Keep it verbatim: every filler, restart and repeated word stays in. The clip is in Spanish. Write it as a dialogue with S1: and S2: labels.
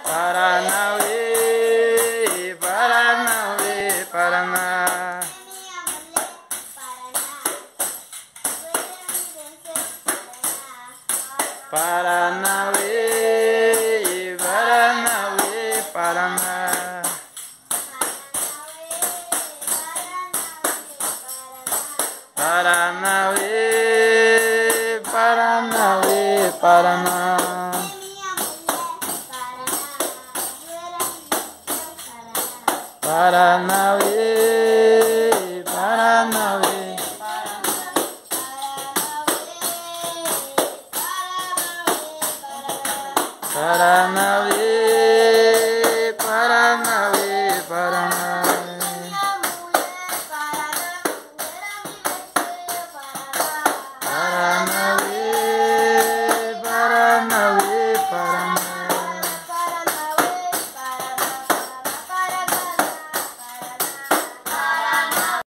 S1: Paranauê, Paranauê, Paraná. Paranauê, Paranauê, Paraná. Paranauê, Paranauê, Paraná. Paranauê, Paranauê. Paranauê.